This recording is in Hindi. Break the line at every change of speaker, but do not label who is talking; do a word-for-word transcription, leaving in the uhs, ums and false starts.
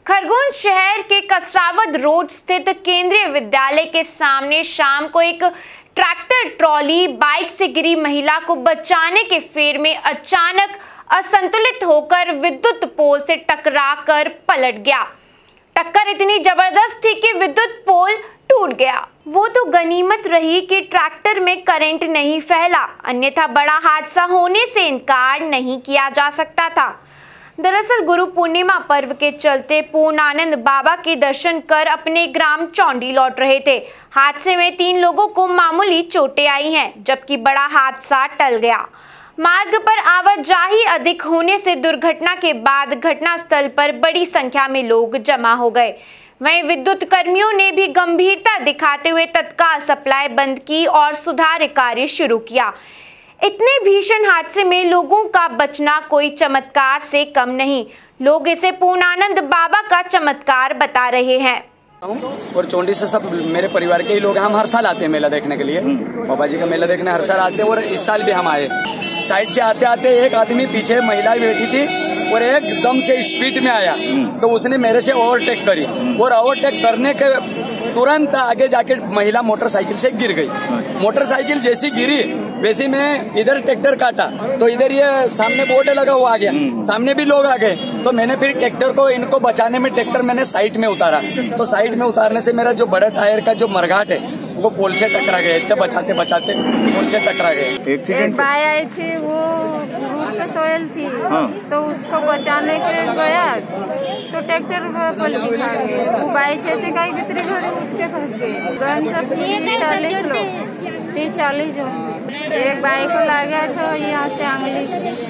खरगोन शहर के कसरावद रोड स्थित केंद्रीय विद्यालय के सामने शाम को एक ट्रैक्टर ट्रॉली बाइक से गिरी महिला को बचाने के फेर में अचानक असंतुलित होकर विद्युत पोल से टकराकर पलट गया। टक्कर इतनी जबरदस्त थी कि विद्युत पोल टूट गया। वो तो गनीमत रही कि ट्रैक्टर में करंट नहीं फैला, अन्यथा बड़ा हादसा होने से इनकार नहीं किया जा सकता था। दरअसल गुरु पूर्णिमा पर्व के चलते पूर्णानंद बाबा के दर्शन कर अपने ग्राम चौंडी लौट रहे थे। हादसे में तीन लोगों को मामूली चोटें आई हैं, जबकि बड़ा हादसा टल गया। मार्ग पर आवाजाही अधिक होने से दुर्घटना के बाद घटनास्थल पर बड़ी संख्या में लोग जमा हो गए। वहीं विद्युत कर्मियों ने भी गंभीरता दिखाते हुए तत्काल सप्लाई बंद की और सुधार कार्य शुरू किया। इतने भीषण हादसे में लोगों का बचना कोई चमत्कार से कम नहीं। लोग इसे पूर्णानंद बाबा का चमत्कार बता रहे हैं।
और चौंडी से सब मेरे परिवार के ही लोग, हम हर साल आते हैं मेला देखने के लिए। बाबा जी का मेला देखने हर साल आते हैं और इस साल भी हम आए। साइड से आते आते एक आदमी पीछे महिला बैठी थी और एकदम से स्पीड में आया, तो उसने मेरे से ओवरटेक करी और ओवरटेक करने के तुरंत आगे जाके महिला मोटरसाइकिल से गिर गई। मोटरसाइकिल जैसी गिरी वैसे मैं इधर ट्रैक्टर काटा तो इधर ये सामने बोर्ड लगा हुआ आ गया, सामने भी लोग आ गए। तो मैंने फिर ट्रैक्टर को इनको बचाने में ट्रैक्टर मैंने साइड में उतारा, तो साइड में उतारने से मेरा जो बड़ा टायर का जो मरघाट है वो पोल से टकरा गए। इतने बचाते बचाते पोल से टकरा गए।
एक बाई आई थी, वो रूट पे सोयल थी। हाँ। तो उसको बचाने के लिए गया तो ट्रैक्टर पलटी खा गए। वो बाई छेते का भीतरी घड़ी उठ के भाग गए। गन सब चालीस लोग तीस चालीस जो एक बाइक को लगा था यहाँ से आंगली से।